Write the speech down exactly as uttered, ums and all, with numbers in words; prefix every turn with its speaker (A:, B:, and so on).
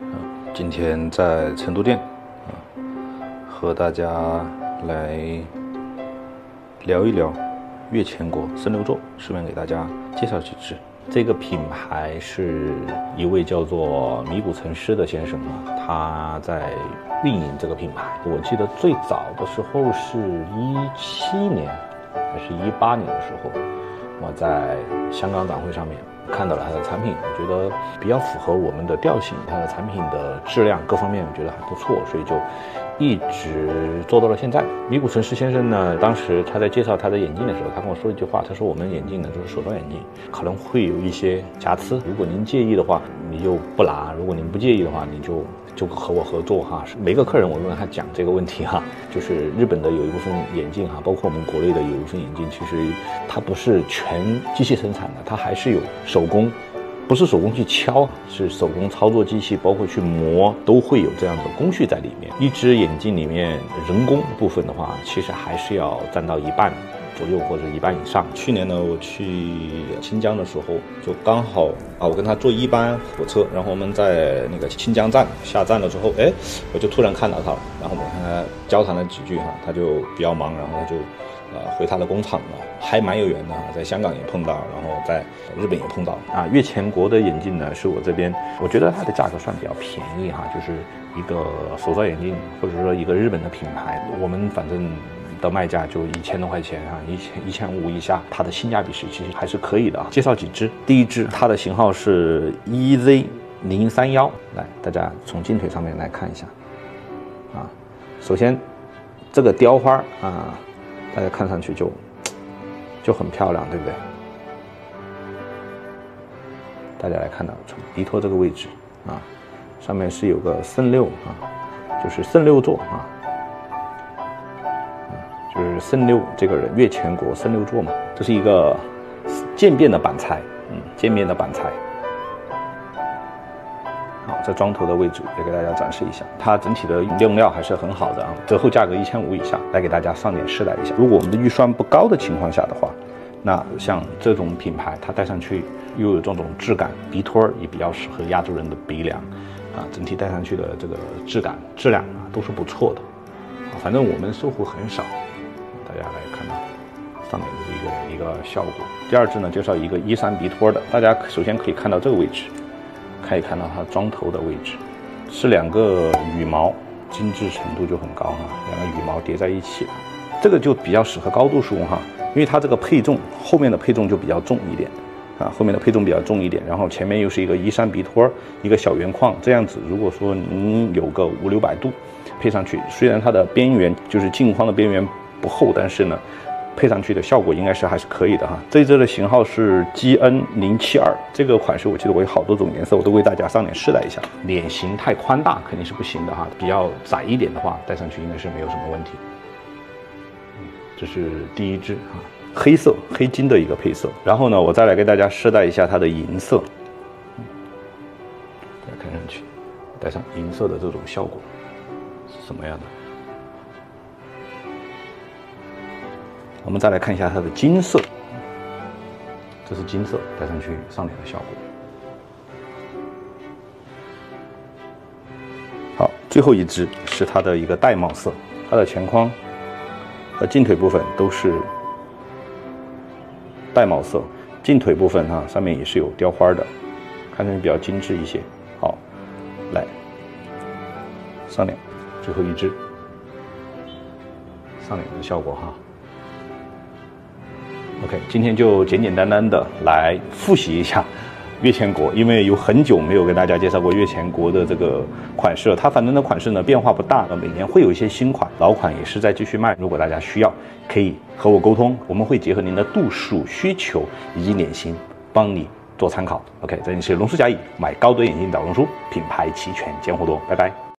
A: 今天在成都店，和大家来聊一聊月前国深六座，顺便给大家介绍几只。这个品牌是一位叫做米谷成师的先生啊，他在运营这个品牌。我记得最早的时候是一七年还是一八年的时候，我在香港展会上面看到了它的产品，我觉得比较符合我们的调性，它的产品的质量各方面我觉得还不错，所以就一直做到了现在。米谷成师先生呢，当时他在介绍他的眼镜的时候，他跟我说一句话，他说我们眼镜呢就是手动眼镜，可能会有一些瑕疵，如果您介意的话你就不拿，如果您不介意的话你就就和我合作哈。每个客人我都跟他讲这个问题哈，就是日本的有一部分眼镜哈，包括我们国内的有一部分眼镜，其实它不是全机器生产的，它还是有手工，不是手工去敲，是手工操作机器，包括去磨，都会有这样的工序在里面。一只眼镜里面人工部分的话，其实还是要占到一半左右或者一半以上。去年呢，我去清江的时候，就刚好啊，我跟他坐一班火车，然后我们在那个清江站下站了之后，哎，我就突然看到他了，然后我跟他交谈了几句哈，他就比较忙，然后他就呃回他的工厂了，还蛮有缘的哈，在香港也碰到，然后在日本也碰到啊。月前国的眼镜呢，是我这边我觉得它的价格算比较便宜哈，就是一个手造眼镜或者说一个日本的品牌，我们反正的卖价就一千多块钱啊，一千一千五以下，它的性价比是其实还是可以的啊。介绍几只，第一只它的型号是 E Z 零三一，来大家从镜腿上面来看一下啊。首先这个雕花啊，大家看上去就就很漂亮，对不对？大家来看到从鼻托这个位置啊，上面是有个圣六啊，就是圣六座啊。就是圣六这个人，月前国圣六座嘛，这是一个渐变的板材，嗯，渐变的板材。好，在装头的位置也给大家展示一下，它整体的用料还是很好的啊，折后价格一千五以下，来给大家上点试戴一下。如果我们的预算不高的情况下的话，那像这种品牌，它戴上去又有这种质感，鼻托也比较适合亚洲人的鼻梁，啊，整体戴上去的这个质感、质量啊都是不错的。啊，反正我们收获很少。大家来看到上面的一个一个效果。第二支呢，介绍一个一三鼻托的，大家首先可以看到这个位置，可以看到它装头的位置，是两个羽毛，精致程度就很高哈，两个羽毛叠在一起的，这个就比较适合高度使用哈，因为它这个配重后面的配重就比较重一点啊，后面的配重比较重一点，然后前面又是一个一三鼻托，一个小圆框，这样子，如果说您有个五六百度配上去，虽然它的边缘就是镜框的边缘不厚，但是呢，配上去的效果应该是还是可以的哈。这一支的型号是 G N 零七二，这个款式我记得我有好多种颜色，我都为大家上脸试戴一下。脸型太宽大肯定是不行的哈，比较窄一点的话，戴上去应该是没有什么问题。这是第一支哈，黑色黑金的一个配色。然后呢，我再来给大家试戴一下它的银色，大家看上去戴上银色的这种效果是什么样的？我们再来看一下它的金色，这是金色，戴上去上脸的效果。好，最后一支是它的一个玳瑁色，它的前框和镜腿部分都是玳瑁色，镜腿部分哈、啊、上面也是有雕花的，看上去比较精致一些。好，来上脸，最后一支上脸的效果哈。OK， 今天就简简单单的来复习一下月前国，因为有很久没有跟大家介绍过月前国的这个款式了。它反正的款式呢变化不大，每年会有一些新款，老款也是在继续卖。如果大家需要，可以和我沟通，我们会结合您的度数需求以及脸型，帮你做参考。OK， 这里是龙叔甲乙，买高端眼镜找龙叔，品牌齐全，见货多，拜拜。